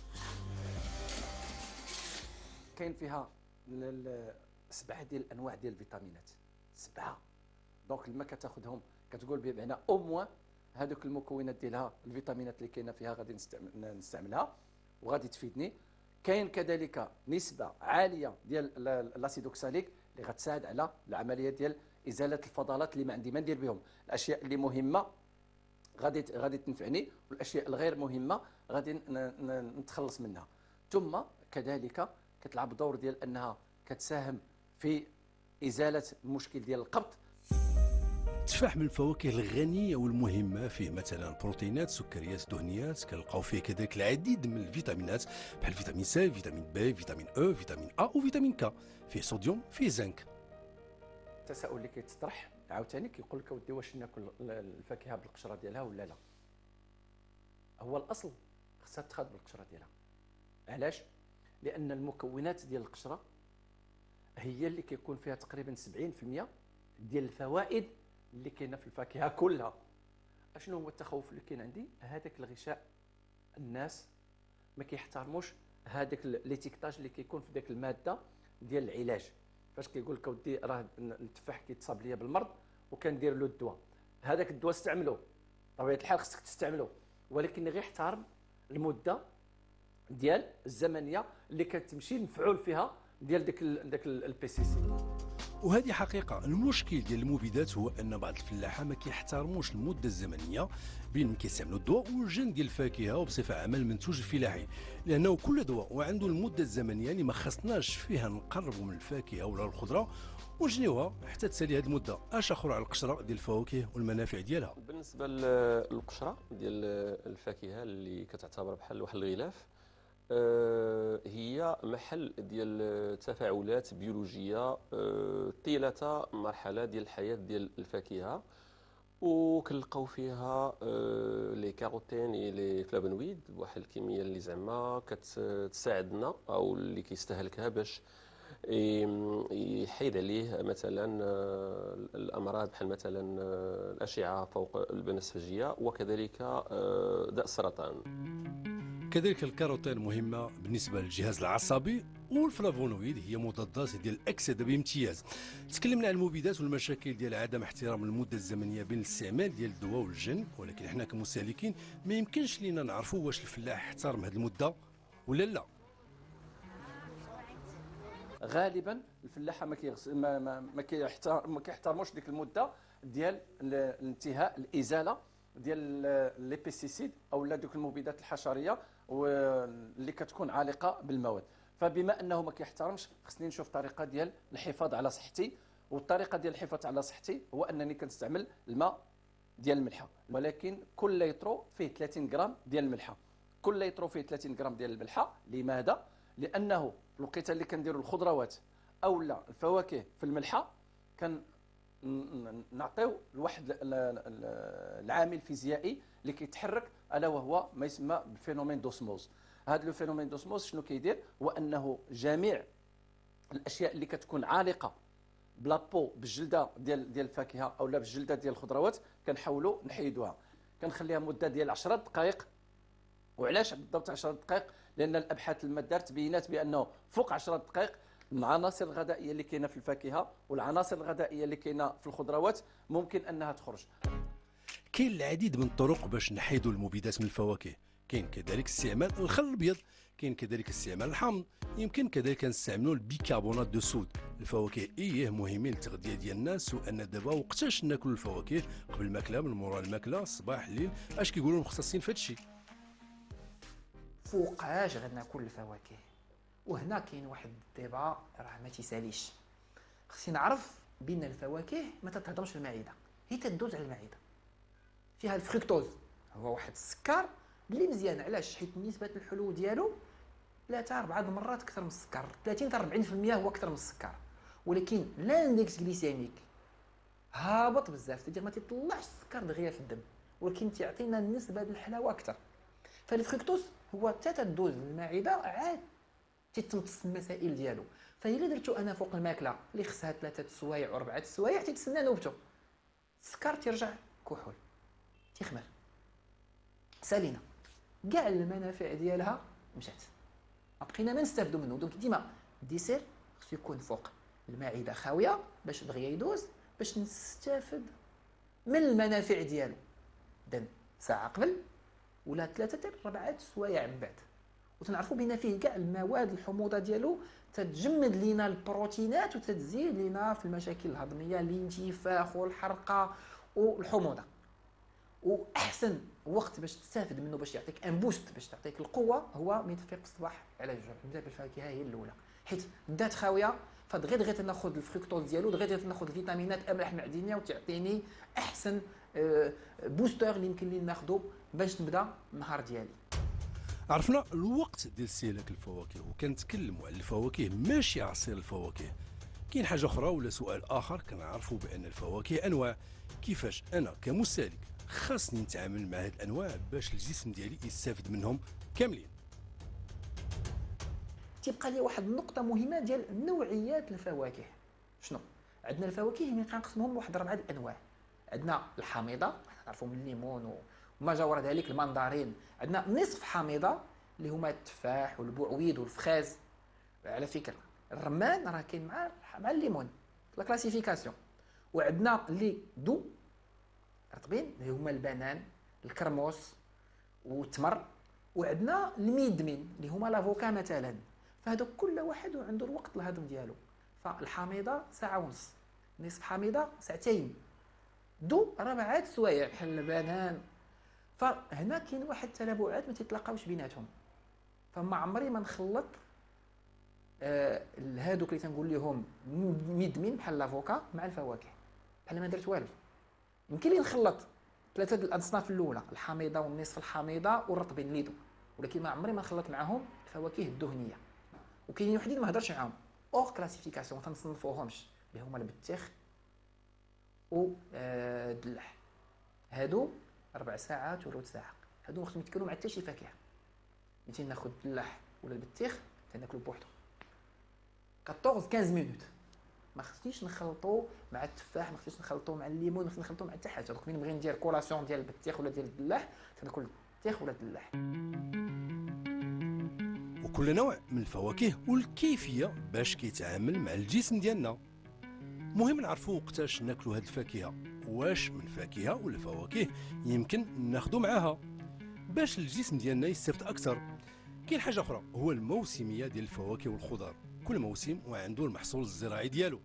كاين فيها ال- ال- سبعه ديال الانواع ديال الفيتامينات، سبعه. دونك لما كتاخذهم كتقول بمعنى او موان هذوك المكونات ديالها الفيتامينات اللي كاينه فيها غادي نستعمل نستعملها وغادي تفيدني. كاين كذلك نسبه عاليه ديال ال- الاسيدوكساليك اللي غتساعد على العمليه ديال ازاله الفضلات اللي ما عندي ما ندير بهم. الاشياء اللي مهمه غادي ت- غادي تنفعني، والاشياء الغير مهمه غادي ن- ن- نتخلص منها. ثم كذلك كتلعب دور ديال انها كتساهم في ازاله المشكل ديال القبض. التفاح من الفواكه الغنيه والمهمه، فيه مثلا بروتينات، سكريات، دهنيات، كنلقاو فيه كذلك العديد من الفيتامينات بحال فيتامين سي، فيتامين بي، فيتامين او، فيتامين ا وفيتامين ك، فيه صوديوم، فيه زنك. التساؤل اللي كيتطرح عاوتاني كيقول لك اودي واش ناكل الفاكهه بالقشره ديالها ولا لا؟ هو الاصل خصها تاخذ بالقشره ديالها. علاش؟ لان المكونات ديال القشره هي اللي كيكون فيها تقريبا سبعين بالمئة ديال الفوائد اللي كاينه في الفاكهه كلها. اشنو هو التخوف اللي كاين عندي؟ هذاك الغشاء، الناس ما كيحترموش هذاك ليتيكتاج اللي كيكون في ذاك الماده ديال العلاج. فاش كيقول لك اودي راه التفاح كيتصاب ليا بالمرض وكندير له الدواء، هذاك الدواء استعملوه بطبيعه الحال خصك تستعمله، ولكن غير احترم المده ديال الزمنيه اللي كتمشي المفعول فيها ديال داك داك البي سي سي. وهذه حقيقه. المشكل ديال المبيدات هو ان بعض الفلاحه ما كيحترموش المده الزمنيه بين ما كيستعملوا الضوء والجن ديال الفاكهه وبصفه عامه المنتوج الفلاحي، لانه كل دواء وعنده المده الزمنيه اللي ما خصناش فيها نقربوا من الفاكهه ولا الخضره ونجنيوها حتى تسالي هذه المده. اش اخر على القشره ديال الفواكه والمنافع ديالها؟ بالنسبه للقشره ديال الفاكهه اللي كتعتبر بحال واحد الغلاف، آه، هي محل ديال تفاعلات بيولوجيه آه، طيله مرحله ديال الحياه ديال الفاكهه، وكنلقاو فيها آه، لي كاروتين لي فلافونويد بواحد الكميه اللي زعما كتساعدنا او اللي كيستهلكها باش يحيد عليه مثلا آه، الامراض بحال مثلا آه، الاشعه فوق البنفسجيه وكذلك آه، داء السرطان. كذلك الكاروتين مهمه بالنسبه للجهاز العصبي، والفلافونويد هي مضادات ديال الاكسده بامتياز. تكلمنا عن المبيدات والمشاكل ديال عدم احترام المده الزمنيه بين الاستعمال ديال الدواء والجن، ولكن حنا كمستهلكين ما يمكنش لينا نعرفوا واش الفلاح احترم هذه المده ولا لا. غالبا الفلاحه ما كيغس... ما ما ما, كيحتار... ما كيحترموش ديك المده ديال الانتهاء الازاله ديال لي بيستيسيد او لا دوك المبيدات الحشريه واللي كتكون عالقه بالمواد. فبما انه ما كيحترمش خصني نشوف طريقه ديال الحفاظ على صحتي، والطريقه ديال الحفاظ على صحتي هو انني كنستعمل الماء ديال الملحه، ولكن كل لتر فيه ثلاثين غرام ديال الملحه. كل لتر فيه ثلاثين غرام ديال الملحه. لماذا؟ لانه في الوقيته اللي كنديروا الخضروات او لا الفواكه في الملحه كان نعطيو لواحد العامل فيزيائي اللي كيتحرك، الا وهو ما يسمى بالفينومين دوسموز. هذا لو فينومين دوسموز شنو كيدير؟ هو انه جميع الاشياء اللي كتكون عالقه بلابو بالجلده ديال ديال الفاكهه او لا بالجلده ديال الخضروات كنحاولوا نحيدوها، كنخليها مده ديال عشرة دقائق. وعلاش بالضبط عشرة دقائق؟ لان الابحاث المدار تبينات بانه فوق عشرة دقائق العناصر الغذائيه اللي كاينه في الفاكهه والعناصر الغذائيه اللي كاينه في الخضروات ممكن انها تخرج. كاين العديد من الطرق باش نحيدوا المبيدات من الفواكه. كاين كذلك استعمال الخل الابيض، كاين كذلك استعمال الحامض، يمكن كذلك نستعملوا البيكربونات دو صود. الفواكه ايه مهمين للتغذيه ديال الناس، وان دابا وقتاش ناكل الفواكه قبل الماكله من مورا الماكله الصباح الليل، اش كيقولوا المختصين في هذا الشيء؟ فوقاش غناكل الفواكه؟ وهنا كاين واحد الديبا راه ما تيساليش. خصني نعرف بان الفواكه ما تتهضمش المعده، هي تدوز على المعده. فيها الفركتوز هو واحد السكر اللي مزيان. علاش؟ حيت نسبه الحلو ديالو ثلاثة أربعة المرات أكثر من السكر، ثلاثين حتى أربعين بالمئة هو أكثر من السكر. ولكن لاندكس غليسيميك هابط بزاف، تدير ما تيطلعش السكر دغيا في الدم، ولكن تيعطينا النسبه ديال الحلاوه أكثر. فالفركتوز هو حتى تدوز للمعده عاد تيتمتص المسائل ديالو. فإلا درتو انا فوق الماكله اللي خصها ثلاثه سوايع واربعه سوايع تيتسنى نوبته، السكر تيرجع كحول تيخمر سالينا، كاع المنافع ديالها مشات، ما بقينا ما نستافدوا منه. دونك ديما الديسير خصو يكون فوق المعده خاويه باش دغيا يدوز، باش نستافد من المنافع ديالو. دن ساعه قبل ولا ثلاثه حتى اربعه سوايع من بعد، وتنعرفوا بان فيه كاع المواد الحموضه ديالو تتجمد لينا البروتينات وتتزيد لينا في المشاكل الهضميه، الانتفاخ والحرقه والحموضه. واحسن وقت باش تستافد منه باش يعطيك ان بوست، باش تعطيك القوه، هو من تفيق الصباح على الجوع. نبدا بالفاكهه هي الاولى، حيت بدات خاويه، فدغيا دغيا تناخذ الفركتوز ديالو، دغيا دغيا تناخذ الفيتامينات املاح معدنيه، وتعطيني احسن بوستر اللي يمكن لي ناخذه باش نبدا النهار ديالي. عرفنا الوقت ديال استهلاك الفواكه، وكنتكلموا على الفواكه ماشي عصير الفواكه. كاين حاجه اخرى ولا سؤال اخر؟ كنعرفوا بان الفواكه انواع، كيفاش انا كمستهلك خاصني نتعامل مع هاد الانواع باش الجسم ديالي يستافد منهم كاملين؟ تيبقى لي واحد النقطه مهمه ديال نوعيات الفواكه. شنو عندنا؟ الفواكه اللي كنقسموهم لواحد اربعه الانواع. عندنا الحامضه نعرفوا من الليمون وما جاور ذلك الماندارين، عندنا نصف حامضه اللي هما التفاح والبعويد والفخاز. على فكره الرمان راه كاين مع مع الليمون لا كلاسيفيكاسيون. وعندنا اللي دو رطبين اللي هما البنان الكرموس والتمر. وعندنا الميدمين اللي هما لافوكا مثلا. فهذا كل واحد عنده الوقت الهضم ديالو. فالحامضه ساعه ونص، نصف حامضه ساعتين، دو ربعة سوايع بحال البنان. فهنا كاين واحد التنابعات ما تيتلاقاوش بيناتهم. فما عمري ما نخلط آه هادوك اللي تنقول لهم مدمن بحال لافوكا مع الفواكه بحال ما درت والو. يمكن لي نخلط ثلاثه الاصناف الاولى، الحامضه والنصف الحامضه والرطبين ليدو، ولكن ما عمري ما نخلط معاهم الفواكه الدهنيه. وكاينين وحدين ما هضرش معاهم اور كلاسيفيكاسيون ما تنصنفوهمش اللي هما البتيخ و آه الدلاح. هادو اربع ساعات ولا ساعه، هادو ما خصهم يتكلوا مع حتى شي فاكهه. ملي ناخذ الدلاح ولا البتيخ تناكلو بوحدو أربعطاش خمسطاش مينوت. ما خصنيش نخلطو مع التفاح، ما خصنيش نخلطو مع الليمون، ما خصنيش نخلطو مع حتى حاجه. دوك ملي نبغي ندير كولاسيون ديال البتيخ ولا ديال الدلاح تناكل البتيخ ولا الدلاح. وكل نوع من الفواكه والكيفيه باش كيتعامل مع الجسم ديالنا. مهم نعرفوا وقتاش ناكلوا هاد الفاكهه، واش من فاكهه ولا فواكه يمكن ناخذوا معاها باش الجسم ديالنا يستفد اكثر. كاين حاجه اخرى هو الموسميه ديال الفواكه والخضر، كل موسم وعنده المحصول الزراعي ديالو.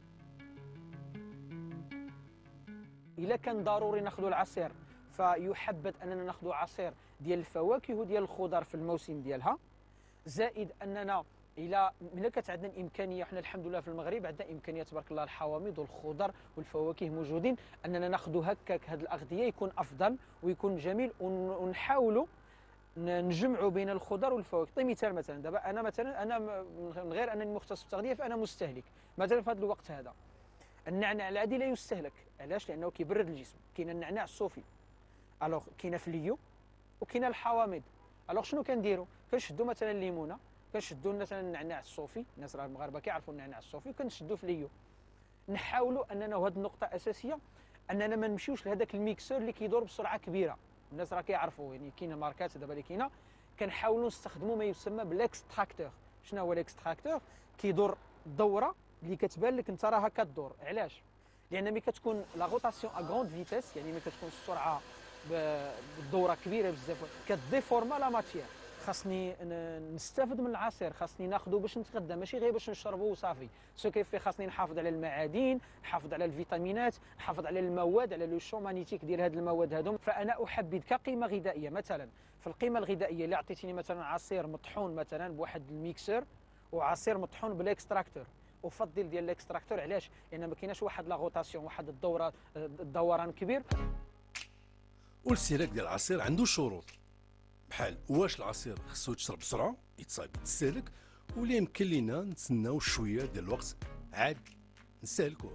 الا كان ضروري ناخذوا العصير فيحبذ اننا ناخذوا عصير ديال الفواكه وديال الخضر في الموسم ديالها، زائد اننا الى ملي كانت عندنا الامكانيه، حنا الحمد لله في المغرب عندنا امكانيه تبارك الله الحوامض والخضر والفواكه موجودين، اننا ناخذوا هكاك هذه الاغذيه يكون افضل ويكون جميل، ونحاولوا نجمعوا بين الخضر والفواكه. طيب مثال مثلا دابا انا مثلا انا من غير انني مختص في التغذيه فانا مستهلك مثلا في هذا الوقت هذا. النعناع العادي لا يستهلك، علاش؟ لانه كيبرد الجسم. كاين النعناع الصوفي، الوغ كاينه فليو وكاينه الحوامض. الوغ شنو كنديروا؟ كنشدوا مثلا الليمونه، كنشدوا مثلا النعناع الصوفي، الناس راه المغاربه كيعرفوا النعناع الصوفي، وكنشدوا فليو. نحاولوا اننا وهذه النقطه اساسيه اننا ما نمشيوش لهذاك الميكسور اللي كيدور بسرعه كبيره. الناس راه كيعرفوا يعني كاين ماركات دابا اللي كاينه، كنحاولوا نستخدموا ما يسمى بالاكستراكتور. شنو هو الاكستراكتور؟ كيدور دوره اللي كتبان لك انت راها كدور. علاش؟ لان ملي كتكون لا روتاسيون ا غروند فيتيس، يعني ملي كتكون السرعه بالدوره كبيره بزاف كديفورما لا ماتيير. خاصني نستافد من العصير، خاصني ناخذه باش نتغدى ماشي غير باش نشربه وصافي. سو كيف خاصني نحافظ على المعادن، نحافظ على الفيتامينات، نحافظ على المواد، على لو شون مانيتيك ديال هاد المواد هادو. فانا احبذ كقيمه غذائيه مثلا في القيمه الغذائيه اللي عطيتيني مثلا عصير مطحون مثلا بواحد الميكسور وعصير مطحون بالاكستراكتور، افضل ديال الاكستراكتور. علاش؟ لان ما كايناش واحد لا روتاسيون، واحد الدوره الدوران كبير. والاستهلاك ديال العصير عنده شروط، بحال واش العصير خصو يتشرب بسرعه يتصايب تستهلك، ولا يمكن لينا نتسناو شويه ديال الوقت عاد نستهلكوه.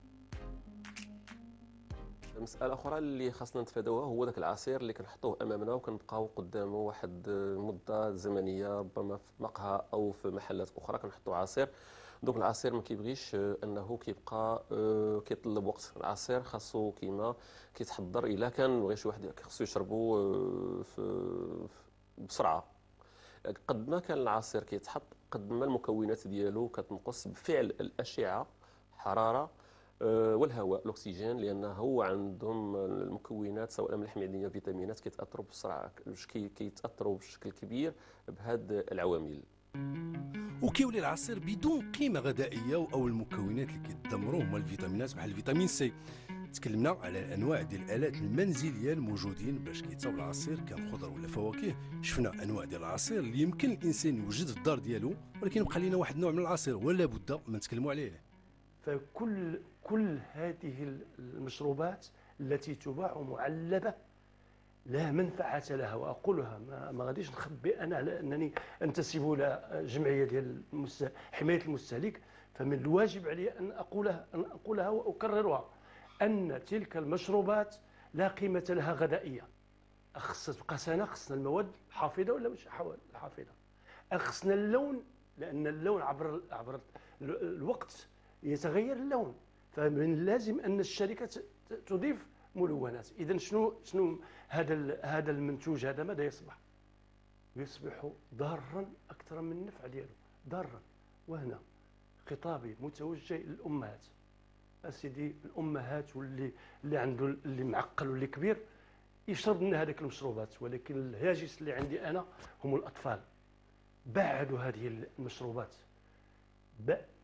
مسألة أخرى اللي خاصنا نتفاداوها هو ذاك العصير اللي كنحطوه أمامنا وكنبقاو قدامه واحد مدة زمنية، ربما في مقهى أو في محلات أخرى كنحطوا عصير. دوك العصير ما كيبغيش انه كيبقى كيطلب وقت. العصير خاصو كيما كيتحضر، الا كان بغى شي واحد خاصو يشربو بسرعه. قد ما كان العصير كيتحط قد ما المكونات ديالو كتنقص بفعل الاشعه، حراره والهواء، الاكسجين، لان هو عندهم المكونات سواء ملح معدنيه فيتامينات كيتاثروا بسرعه، كيتاثروا بشكل كبير بهاد العوامل. وكيولي العصير بدون قيمه غذائيه او المكونات اللي كيدمروا هما الفيتامينات بحال الفيتامين سي. تكلمنا على الانواع ديال الالات المنزليه الموجودين باش كيتصاوب العصير، كان خضر ولا فواكه. شفنا انواع ديال العصير اللي يمكن الانسان يوجد في الدار ديالو، ولكن بقى لنا واحد النوع من العصير ولا بد ما نتكلموا عليه. فكل كل هذه المشروبات التي تباع معلبه لا منفعه لها، واقولها ما, ما غاديش نخبي انا على انني انتسب الى جمعيه ديال حمايه المستهلك، فمن الواجب علي ان اقولها ان اقولها واكررها ان تلك المشروبات لا قيمه لها غذائيه. خصها تبقى سنه، خصنا المواد حافظه ولا مش حافظه، خصنا اللون، لان اللون عبر عبر الوقت يتغير اللون، فمن اللازم ان الشركه تضيف ملونات. اذا شنو شنو هذا هذا المنتوج هذا ماذا يصبح؟ يصبح ضارا اكثر من النفع ديالو، ضارا. وهنا خطابي متوجه للامهات، اسيدي الامهات واللي اللي عنده اللي معقل واللي كبير يشرب لنا هذيك المشروبات، ولكن الهاجس اللي عندي انا هم الاطفال. بعدوا هذه المشروبات،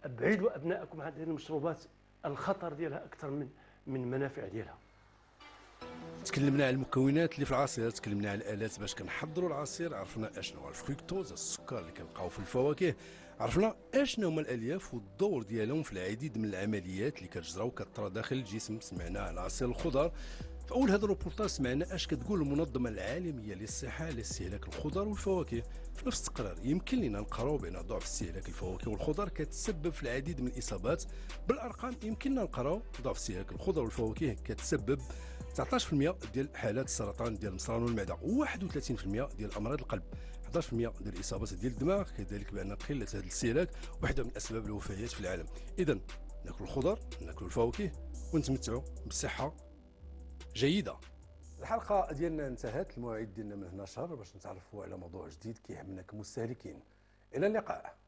ابعدوا ابنائكم عن هذه المشروبات، الخطر ديالها اكثر من من المنافع ديالها. تكلمنا على المكونات اللي في العصير، تكلمنا على الالات باش كنحضروا العصير، عرفنا اشنو هو الفركتوز السكر اللي كنلقاو في الفواكه، عرفنا اشنو هما الالياف والدور ديالهم في العديد من العمليات اللي كتجرى وكتطرى داخل الجسم. سمعنا على عصير الخضر في اول هذا الروبورتاج، سمعنا اش كتقول المنظمه العالميه للصحه على استهلاك الخضر والفواكه. في نفس التقرير يمكن لنا نقراو بان ضعف استهلاك الفواكه والخضر كتسبب في العديد من الاصابات. بالارقام يمكننا نقراو ضعف استهلاك الخضر والفواكه كتسبب تسعطاش بالمئة ديال حالات السرطان ديال المصران والمعده، واحد وثلاثين بالمئة ديال امراض القلب، إحدى عشر بالمئة ديال الاصابات ديال الدماغ، كذلك بان قله هذا الاستهلاك واحده من اسباب الوفيات في العالم. اذا ناكل الخضر، ناكل الفواكه، ونتمتعوا بصحه جيده. الحلقه ديالنا انتهت، الموعد ديالنا من هنا شهر باش نتعرفوا على موضوع جديد كيهمنا كمستهلكين. الى اللقاء.